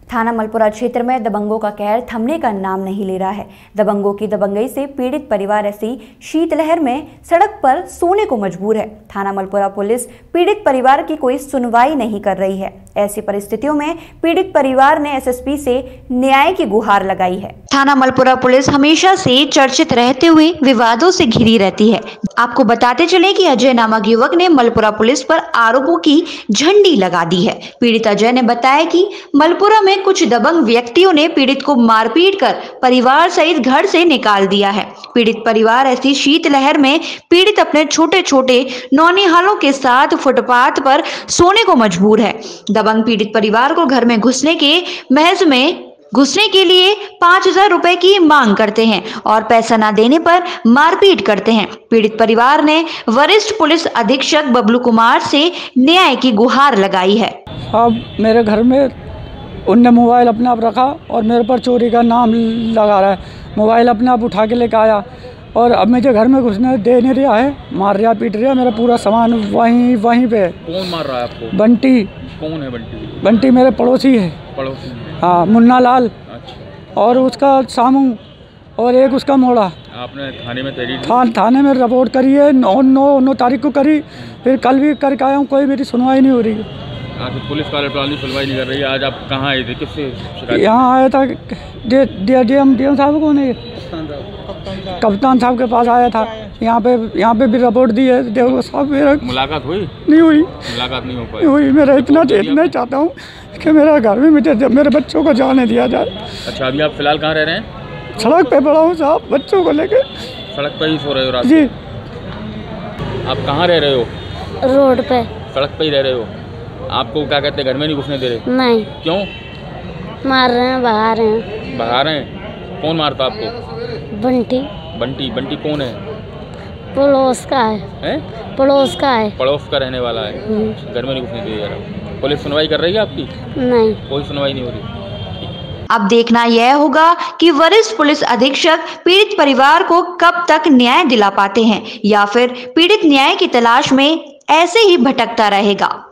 थाना मलपुरा क्षेत्र में दबंगों का कहर थमने का नाम नहीं ले रहा है। दबंगों की दबंगई से पीड़ित परिवार ऐसी शीतलहर में सड़क पर सोने को मजबूर है। थाना मलपुरा पुलिस पीड़ित परिवार की कोई सुनवाई नहीं कर रही है। ऐसी परिस्थितियों में पीड़ित परिवार ने एसएसपी से न्याय की गुहार लगाई है। थाना मलपुरा पुलिस हमेशा से चर्चित रहते हुए विवादों से घिरी रहती है। आपको बताते चले कि अजय नामक युवक ने मलपुरा पुलिस पर आरोपों की झंडी लगा दी है। पीड़ित अजय ने बताया कि मलपुरा में कुछ दबंग व्यक्तियों ने पीड़ित को मारपीट कर परिवार सहित घर से निकाल दिया है। पीड़ित परिवार ऐसी शीतलहर में पीड़ित अपने छोटे छोटे नौनिहालों के साथ फुटपाथ पर सोने को मजबूर है। दबंग पीड़ित परिवार को घर में घुसने के लिए 5,000 रुपए की मांग करते हैं और पैसा न देने पर मारपीट करते हैं। पीड़ित परिवार ने वरिष्ठ पुलिस अधीक्षक बबलू कुमार से न्याय की गुहार लगाई है। अब मेरे घर में उनने मोबाइल अपने आप रखा और मेरे पर चोरी का नाम लगा रहा है। मोबाइल अपने आप उठा के लेकर आया और अब मुझे घर में घुसने दे नहीं रहा है, मार रहा पीट रहा। मेरा पूरा सामान वहीं पे। कौन मार रहा है आपको? बंटी। कौन है बंटी? बंटी मेरे पड़ोसी है। पड़ोसी? हाँ, मुन्ना लाल। अच्छा। और उसका सामू और एक उसका मोड़ा। आपने थाने में तहरीर? थाने में रिपोर्ट करी है, 9 तारीख को करी, फिर कल भी करके आया हूँ, कोई मेरी सुनवाई नहीं हो रही। पुलिस कार्यालय सुनवाई नहीं कर रही है। आज आप कहाँ आए थे? किससे? यहाँ आया था डीएम साहब को नहीं, कप्तान साहब के पास आया था। यहाँ पे भी रिपोर्ट दी है। देखो साहब, मेरा मुलाकात हुई? नहीं हुई। मुलाकात नहीं हो पाई? हुई। मेरा इतना चाहता हूँ कि मेरा घर में मेरे बच्चों को जाने दिया जाए। अच्छा, अभी आप फिलहाल कहाँ रह रहे हैं? सड़क पे पड़ा हूँ साहब, बच्चों को लेके। सड़क पे ही सो रहे हो रात? जी। आप कहाँ रह रहे हो? रोड पे। सड़क पे ही रह रहे हो? आपको क्या कहते हैं, घर में नहीं घुसने दे रहे? नहीं। क्यों? मार रहे हैं, भगा रहे हैं। भगा रहे हैं? कौन मारता आपको? बंटी। बंटी? बंटी कौन है? पड़ोस का है। पड़ोस का है। पड़ोस का रहने वाला है। घर में नहीं घुसने दे रहा। पुलिस सुनवाई कर रही है आपकी? नहीं, कोई सुनवाई नहीं हो रही। अब देखना यह होगा कि वरिष्ठ पुलिस अधीक्षक पीड़ित परिवार को कब तक न्याय दिला पाते हैं या फिर पीड़ित न्याय की तलाश में ऐसे ही भटकता रहेगा।